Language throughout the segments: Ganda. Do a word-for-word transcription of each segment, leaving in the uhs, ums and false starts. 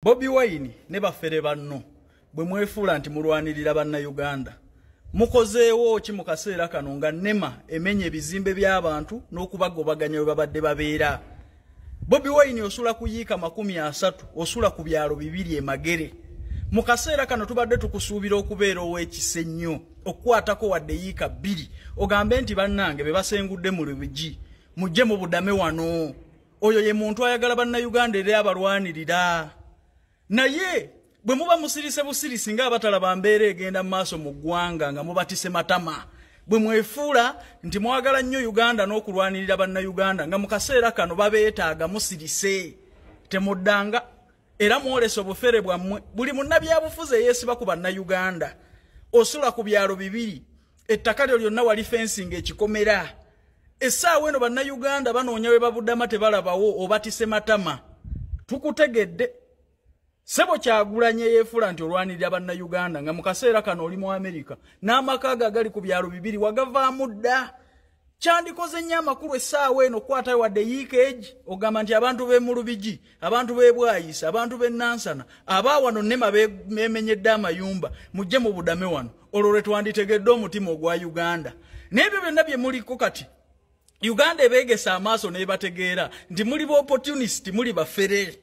Bobi Wine ne bafere banno bwe mwefuula nti mulwanirira banna Uganda mukozeewo ki mu kaseera kano nga Nema emenye ebizimbe by'abantu n'okubagobaganya we babadde babeera. Bobi Wine osula kuyiika makumi asatu osula ku byalo bibiri emagere. Mu kaseera kano tubadde tukusuubira okubeera ow'ekisa ennyo okukwatako wadde yiika bbiri ogambe nti bannange be basengudde mu Lubigi mujje mu budame wano. Oyo ye muntu ayagala banna Uganda era abalwanirira. Naye bwe muba musirise busirisi nga abatalaba mbeera egenda mu maaso mu ggwanga nga mubatise matama bwe mwefuula nti mwagala nnyo Uganda n'okulwanirira banna Uganda nga mu kaseera kano babeetaaga musirise temuddanga era mwolesa obufere bwammwe buli munnabyabufuzi eyeesiba ku banna Uganda osula ku byalo bibiri ettaka lyo lyonna wali fensinga ekikomera essaawa eno banna Uganda banoonya we babuddama tebalabawo obatise matama tukutegedde. Sebo Kyagulanyi yeefula nti olwanirira banna Uganda nga mu kaseera kano oli mu Amerika n'amaka gali ku byalo bibiri wagavaamu dda. Kyandikoze nnyo amakulu essaawa eno kwata wadde yiika egi ogamba nti abantu b'e mu Lubigi, abantu b'e Bwayisa, abantu b'e Nansana, abaawano Nema beemenyedde amayumba mujje mu budame wano olwo lwe twanditegedde omutima ogwa Uganda. N'ebyo byonna bye muliko kati Uganda ebeegesa amaaso n'ebategeera nti muli ba opportunist, muli bafere.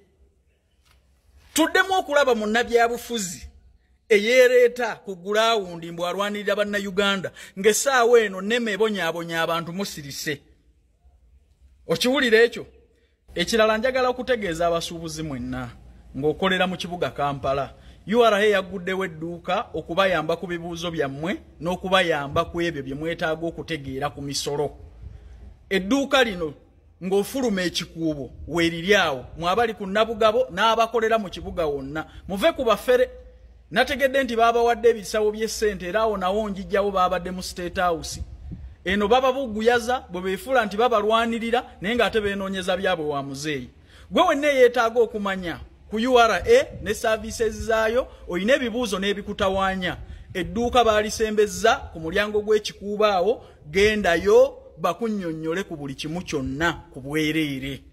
Tuddemu okulaba munnabyabufuzi eyeereeta ku gulawundi mbw alwanirira banna Uganda ng'essaawa eno Nema ebonyaabonya abantu musirise. Okiwulira ekyo? Ekirala njagala okutegeeza abasuubuzi mwenna ng'okolera mu kibuga Kampala. U R A yaguddewo edduuka okubayamba ku bibuuzo byammwe n'okubayamba ku ebyo bye mwetaaga okutegeera ku misolo. Edduuka lino ng'ofuluma ekikuubo weeriri awo mwabali ku Nabugabo n'abakolera mu kibuga wonna muve ku bafere. Nategedde nti baabawadde ebisawo by'essente era awo nawo njijjawo baabadde mu State House. Eno baba buguyaza bwe beefuula nti babalwanirira naye ng'ate beenoonyeza byabwe wa muzeeyi. Gwe wenna yeetaaga okumanya ku U R A ne services zaayo oyina ebibuuzo n'ebikutawaanya. Edduuka baalisembezza ku mulyango gw'ekikuubo awo, gendayo bakunnyonnyole ku buli kimu kyonna ku bwereere.